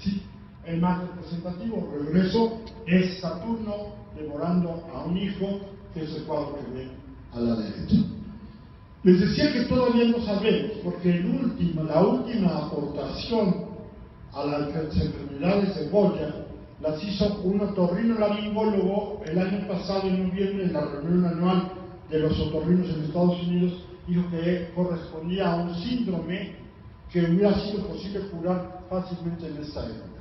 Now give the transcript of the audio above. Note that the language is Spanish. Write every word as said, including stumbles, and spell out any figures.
Sí, el más representativo, regreso, es Saturno devorando a un hijo, que es el cuadro que ven a la derecha. Les decía que todavía no sabemos, porque el último, la última aportación a las enfermedades de Goya las hizo un otorrinolaringólogo el año pasado, en noviembre, en la reunión anual de los otorrinos en Estados Unidos. Dijo que correspondía a un síndrome que hubiera sido posible curar fácilmente en esta época.